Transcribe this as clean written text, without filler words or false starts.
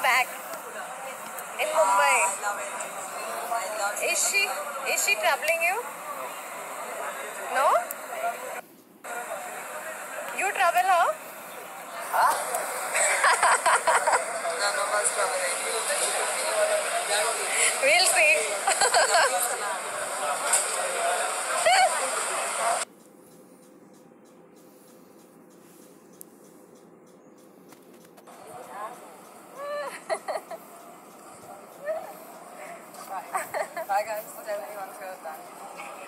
back in Mumbai. I love it. I love it. Is she troubling you? No? You trouble her? Huh? None of us troubling. We'll see. Bye guys. Tell me once you're done.